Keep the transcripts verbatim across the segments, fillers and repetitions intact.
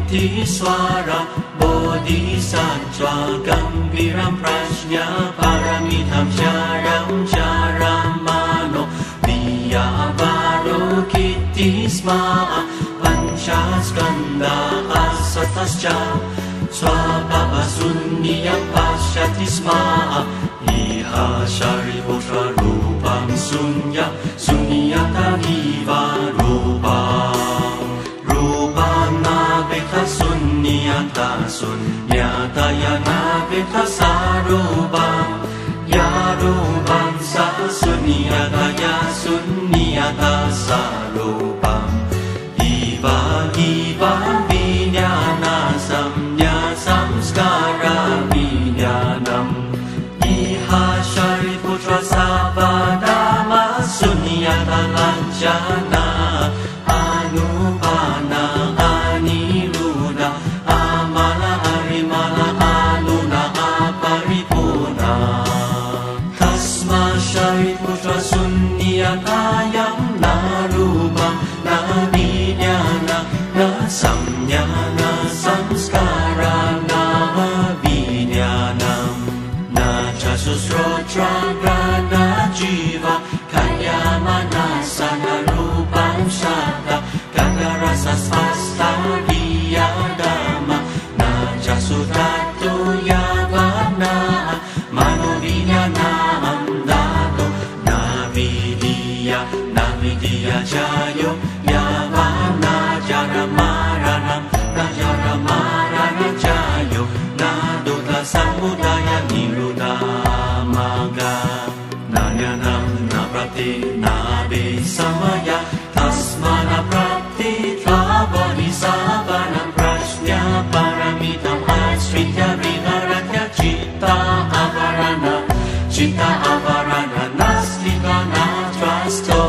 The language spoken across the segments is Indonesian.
Swara Bodhisattva Gambiram Prajna Paramitam Charam Charamano Viyavaro Kittisma Panchaskanda Asatascha Swabhava Sunniya Pashatisma Iha Shariputra Rupam Sunya Sunyata Viva Rupam Rupam Nabeta Sunyata Sunyata Yanabeta Sarubam Yarubam Sa Sunyata Ya Sunyata Sarubam Iva Iva Vinyana Samnya Samskara Vinyanam Iha Shariputra Savadama Sunyata Lanjana Anupana Aniruddha Amala Arimala Anuna Aparipurna Tasma Shariputra Sunyatayam Narubam Navinyana Na Samnyana Samskara Na Vinyanam Na Chasusrotra Grana Jiva Kayamana Sanarupam Shata Kandarasa Svasta Viyadama Na Jasudatu Yavana Manovinyanam Dato Navidiya Navidiya Jayo Yavana Jaramaranam Najaramarana Jayo Naduta Samudaya Niruddha Maga Nanyanam Naprati Nabi Samaya Tasmana Prati Tlavoni Savanam Prajna Paramitam Asritya Viharatya Citta Avarana Citta Avarana Naslika Natrasto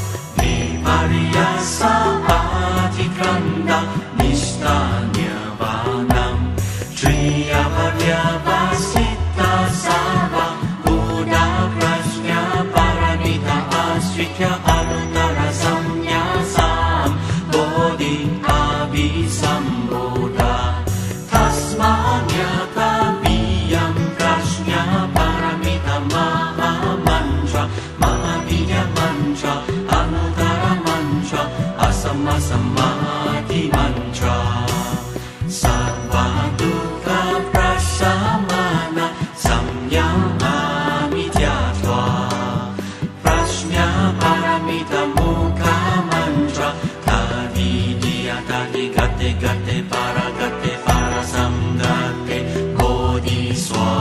Vipariyasa Atikranda Nishtanya Vanam Triyavarya Vasita Sava Buddha Prajna Paramita Asritya Anutara Samnyasam Bodhi Abhisamboda Tasmanyata Viyam Prajna Paramita Maha Mantra Mahavidya Mantra Anutara Mantra Asama Samadhi Mantra Sarva Dukkha Prasamana Samyam Amityatva Prajna Paramita Mukha Mantra Tavidiya Tadi Gate Gate Paragate Parasamgate Bodhiswa